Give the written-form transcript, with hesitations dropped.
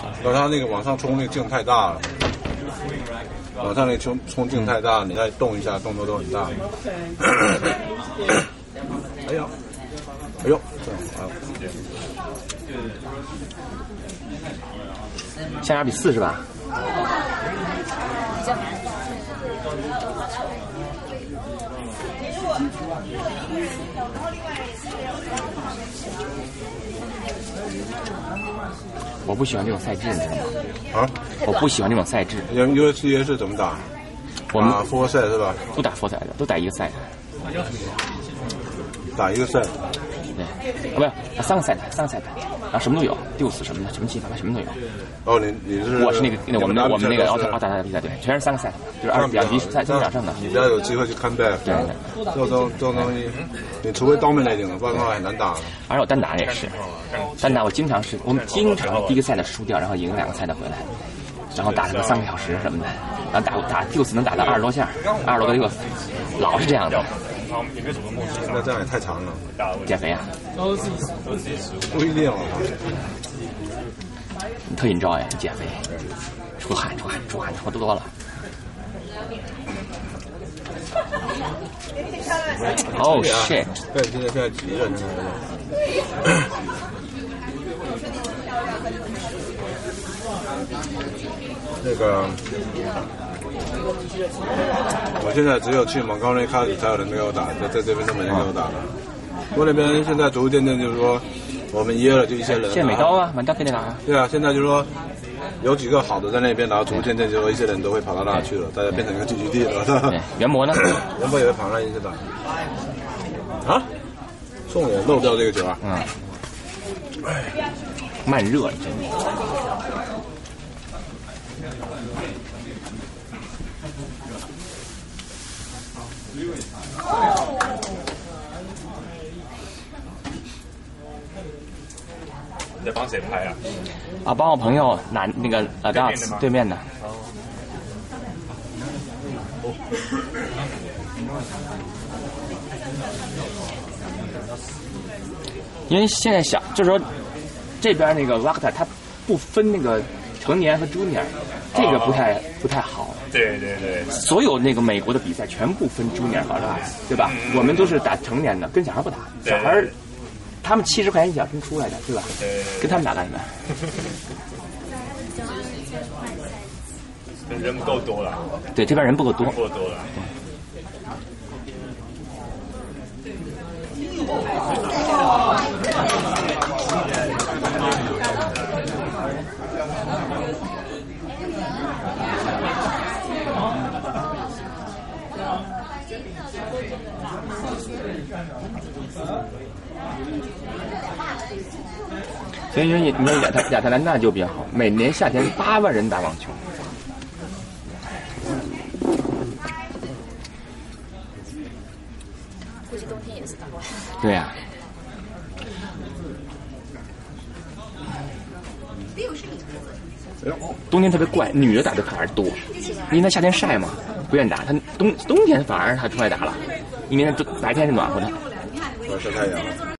然后它那个往上冲那个劲太大了，往上那冲劲太大，你再动一下，动作都很大。哎呦，哎呦，这样啊。 下2比4是吧？我不喜欢这种赛制，你知道吗？ 啊？ 我不喜欢这种赛制。 UFC 是怎么打？ 我们 4赛是吧？ 不打4赛的，都打1个赛。 打1个赛。 对，不是打3个赛的，然后什么都有，deuce什么的，什么7、8什么都有。 哦，你是？ 我是那个我们那个澳大利亚比赛，对，全是3个赛，就是2比2赛3场胜的。 你比较有机会去看back。 对， 这种东西，你除非dominating了，不然的话很难打。 而且我单打也是，单打我们经常第一个赛的输掉，然后赢2个赛的回来，然后打什么3个小时什么的，然后打deuce能打到20多下，20多个deuce，老是这样的。 那这样也太长了。 减肥啊？ 不一定啊。 你特enjoy呀，减肥，出汗出多了。Oh shit！ 对，现在急着呢。那个，我现在只有去蒙高瑞卡里才有人给我打，在这边都没人给我打了。不过那边现在逐步渐渐就是说，我们约了就一些人。 现在美刀啊，满刀可以打啊。 对啊，现在就是说有几个好的在那边，然后逐步渐渐就说一些人都会跑到那去了，大家变成一个聚集地了。 对，元博呢？ 元博也会跑那一直打。啊？宋也漏掉这个球啊？ 慢热，真的。 你在帮谁拍啊？ 啊，帮我朋友拿那个Dots 对面的。因为现在就是说这边那个 WACTA 它不分那个成年和 junior， 这个不太好。 对， 所有那个美国的比赛全部分 junior 和 adults， 对吧？我们都是打成年的，跟小孩不打。小孩他们70块钱1小时出来的，对吧？跟他们打干什么？ 人不够多了。 对，这边人不够多。 不够多了。 所以说你说亚特兰大就比较好，每年夏天8万人打网球。 估计冬天也是打。 对呀。冬天特别怪，女的打的反而多，因为她夏天晒嘛，不愿意打。她冬天反而她出来打了，因为白天是暖和的。 晒太阳。